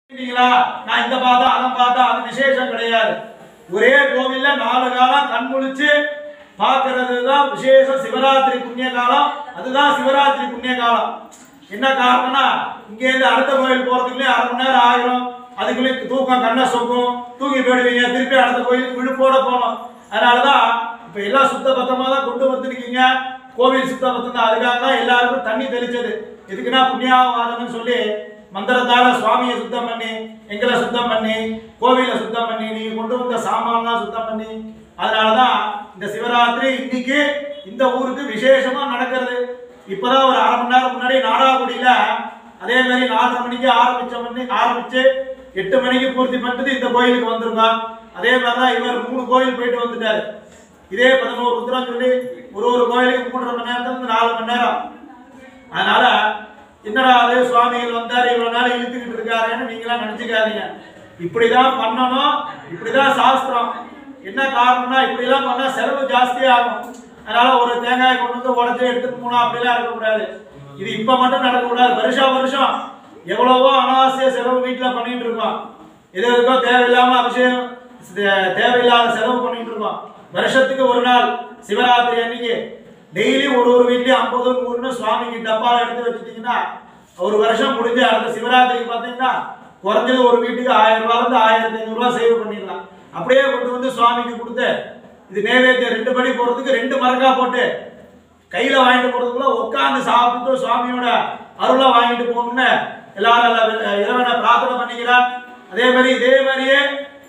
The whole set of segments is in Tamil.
நான் இந்த பார்த்தா அதன் பார்த்தா அது விசேஷம் கிடையாது. ஒரே கோவில்ல 4 காலம் கண் முழிச்சு பார்க்கிறது தான் விசேஷம். சிவராத்திரி புண்ணிய காலம், அதுதான் சிவராத்திரி புண்ணிய காலம். என்ன காரணம்னா இங்க இருந்து அடுத்த கோயில் போறதுக்குள்ளே 1/2 மணி நேரம் ஆகிரும். அதுக்குள்ளே தூக்கம் கண்ணை சொக்கும், தூங்கி போயிடுவீங்க. திருப்பி அடுத்த கோயிலுக்கு விழுப்போட போகணும். அதனாலதான் இப்ப எல்லாம் சுத்த பத்தமா தான் கொண்டு வந்துருக்கீங்க. கோவில் சுத்த பத்தம் தான். அதுக்காக தான் எல்லாருக்கும் தண்ணி தெளிச்சது. எதுக்குன்னா புண்ணியாவாதம்னு சொல்லி மந்திரத்தால சுவாமியை சுத்தம் பண்ணி, எங்களை சுத்தம் பண்ணி, கோவிலை சுத்தம் பண்ணி, நீங்க கொண்டு வந்த சாமான்லாம் சுத்தம் பண்ணி, அதனாலதான் இந்த சிவராத்திரி இன்னைக்கு இந்த ஊருக்கு விசேஷமா நடக்கிறது. இப்பதான் ஒரு 1/2 மணி நேரம் முன்னாடி நாடாகுடியில அதே மாதிரி 4:30 மணிக்கு ஆரம்பிச்சு 8 மணிக்கு பூர்த்தி பண்ணிட்டு இந்த கோயிலுக்கு வந்திருக்கோம். அதே மாதிரிதான் இவர் 3 கோயில் போயிட்டு வந்துட்டாரு. இதே 11 ருத்ரம் சொல்லி ஒரு கோயிலுக்கு 3.5 மணி நேரத்துல 4 மணி நேரம். அதனால என்னடா அது சுவாமிகள் வந்தாரு இவ்வளவு நாள் இழுத்துக்கிட்டு இருக்காருன்னு நீங்களாம் நினைச்சுக்காதீங்க. இப்படிதான் பண்ணணும், இப்படிதான் சாஸ்திரம். என்ன காரணம்னா இப்படிலாம் பண்ணா செலவு ஜாஸ்தியா ஆகும். அதனால ஒரு தேங்காய் கொண்டு வந்து உடச்சி எடுத்துட்டு போனா அப்படிலாம் இருக்கக்கூடாது. இது இப்ப மட்டும் நடக்கக்கூடாது. வருஷம் எவ்வளவோ அனாவசிய செலவு வீட்டுல பண்ணிட்டு இருக்கோம். எதுக்கோ தேவையில்லாம அபிஷேகம், தேவையில்லாத செலவு பண்ணிட்டு இருக்கோம். வருஷத்துக்கு ஒரு நாள் சிவராத்திரி அன்னைக்கு டெய்லி ஒரு வீட்லயும் 50 100 சுவாமிக்கு டப்பா எடுத்து வச்சுட்டீங்கன்னா ஒரு வருஷம் முடிஞ்சு அடுத்த சிவராத்திரிக்கு பாத்தீங்கன்னா குறைஞ்சது ஒரு வீட்டுக்கு 1000 ரூபாயிலிருந்து 1500 ரூபாய் சேவ் பண்ணிடலாம். அப்படியே கொண்டு வந்து சுவாமிக்கு கொடுத்து இது நைவேத்தியம் 2 படி போறதுக்கு 2 மரக்கா போட்டு கையில வாங்கிட்டு போறதுக்குள்ள உட்காந்து சாப்பிட்டு சுவாமியோட அருளை வாங்கிட்டு போகணும்னு எல்லாரும் இறைவனை பிரார்த்தனை பண்ணிக்கிறார். அதே மாதிரியே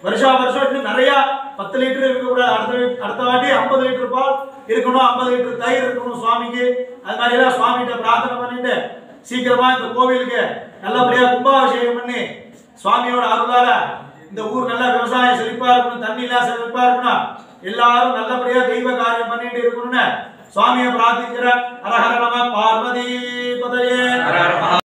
வருஷம் நிறைய 10 லிட்டர் இருக்கக்கூடாது. அடுத்த வாட்டி 50 லிட்டர் பால் இருக்கணும், 50 லிட்டர் தயிர் இருக்கணும் சுவாமிக்கு. அது மாதிரி எல்லாம் சுவாமிகிட்ட பிரார்த்தனை பண்ணிட்டு சீக்கிரமா இந்த கோவிலுக்கு நல்லபடியா கும்பாபிஷேகம் பண்ணி சுவாமியோட அருளால இந்த ஊர் நல்ல விவசாயம் செழிப்பா இருக்கணும், தண்ணி எல்லாம் செழிப்பா இருக்கணும், எல்லாரும் நல்லபடியா தெய்வ காரியம் பண்ணிட்டு இருக்கணும்னு சுவாமியை பிரார்த்திக்கிற. ஹர ஹர நம பார்வதி பதயே.